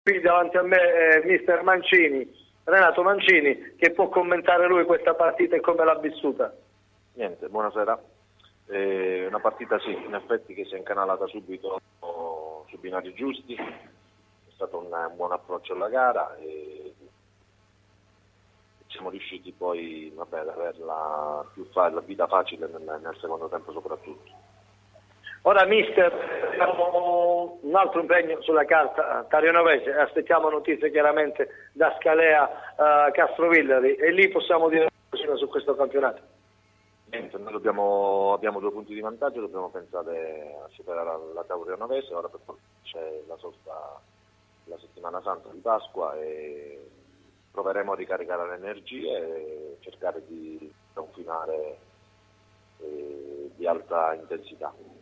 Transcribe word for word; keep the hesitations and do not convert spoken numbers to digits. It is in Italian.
qui davanti a me eh, mister Mancini, Renato Mancini, che può commentare lui questa partita e come l'ha vissuta. Niente, buonasera. Eh, una partita sì, in effetti che si è incanalata subito su binari giusti, è stato un, un buon approccio alla gara e siamo riusciti poi vabbè, ad averla più fa- la vita facile nel, nel secondo tempo soprattutto. Ora mister, abbiamo un altro impegno sulla carta Tarionovese, aspettiamo notizie chiaramente da Scalea, uh, Castrovillari e lì possiamo dire su questo campionato. Niente, noi dobbiamo, abbiamo due punti di vantaggio, dobbiamo pensare a superare la, la Tarionovese, ora per c'è la sosta la settimana santa di Pasqua e proveremo a ricaricare le energie e cercare di confinare eh, di alta intensità.